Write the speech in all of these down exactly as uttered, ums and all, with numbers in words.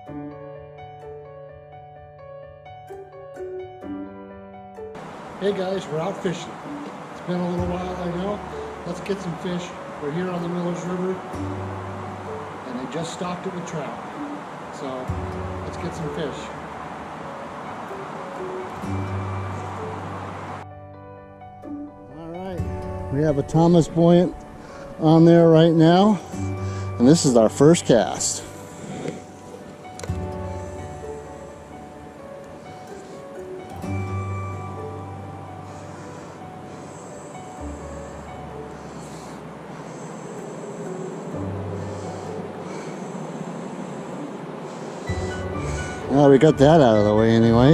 Hey guys, we're out fishing. It's been a little while, I know. Let's get some fish. We're here on the Millers River, and they just stocked it with trout. So let's get some fish. All right, we have a Thomas Boyant on there right now, and this is our first cast. Well, we got that out of the way anyway.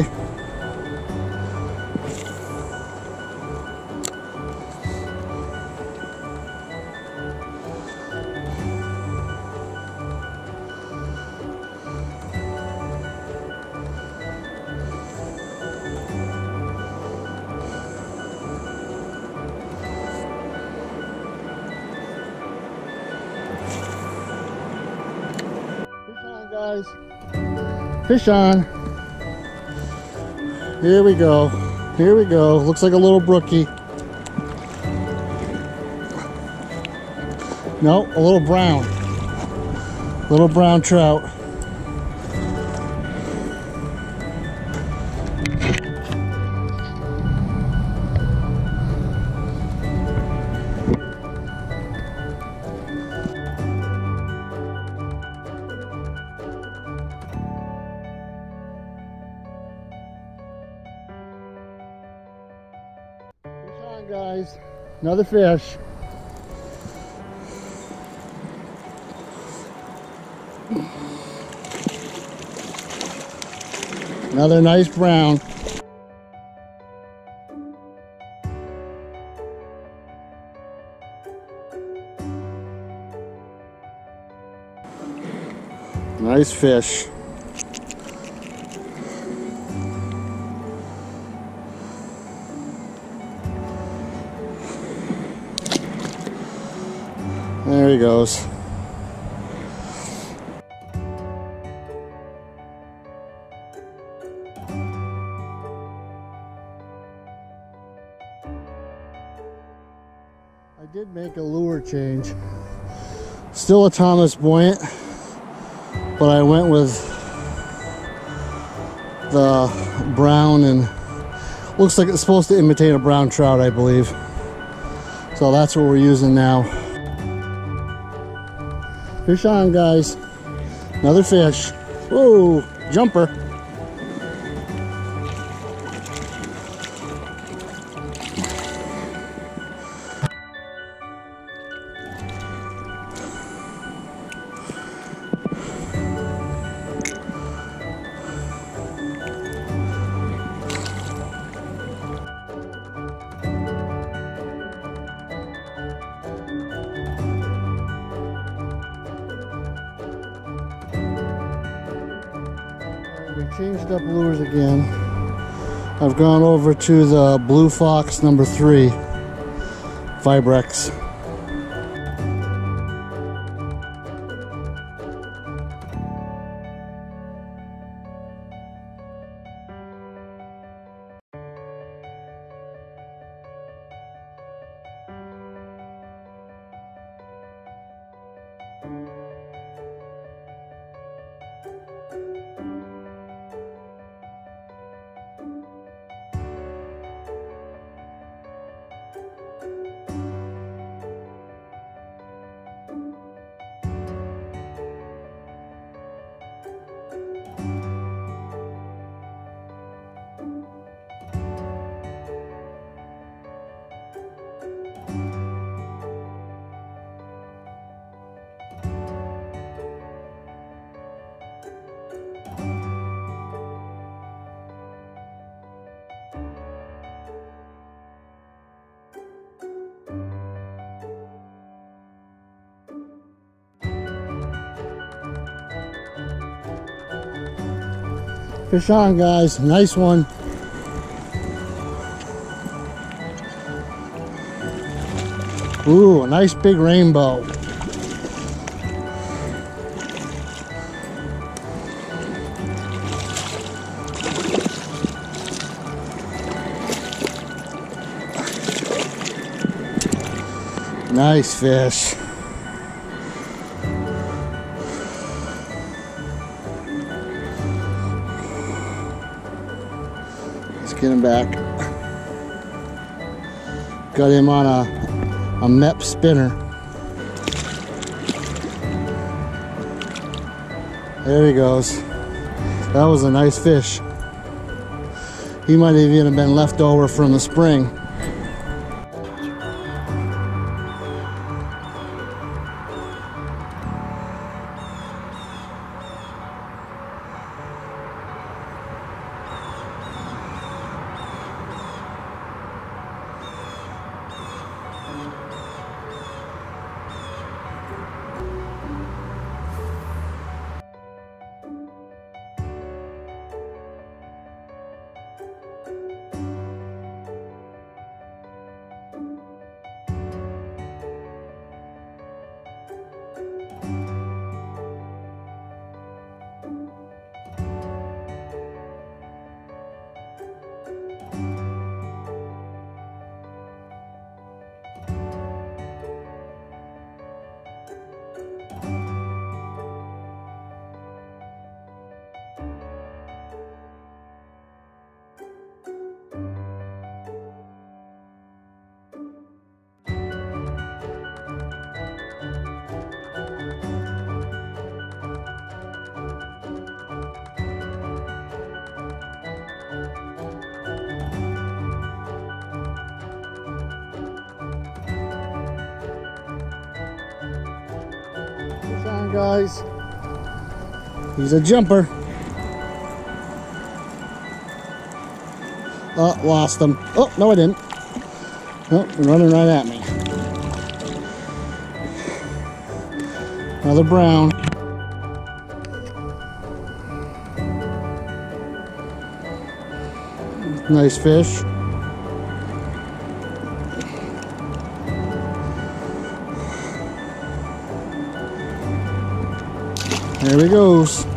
Fish on, guys. Fish on. Here we go. Here we go. Looks like a little brookie. No, a little brown. Little brown trout. Guys, another fish. Another nice brown. Nice fish. There he goes. I did make a lure change. Still a Thomas Boyant, but I went with the brown, and looks like it's supposed to imitate a brown trout, I believe. So that's what we're using now. Fish on, guys. Another fish. Whoa, jumper. We changed up lures again. I've gone over to the Blue Fox number three Vibrex. Fish on, guys. Nice one. Ooh, a nice big rainbow. Nice fish. Let's get him back. Got him on a, a M E P P S spinner. There he goes. That was a nice fish. He might have even been left over from the spring. Fish on, guys. He's a jumper. Oh, lost him. Oh, no I didn't. Oh, running right at me. Another brown. Nice fish. There he goes.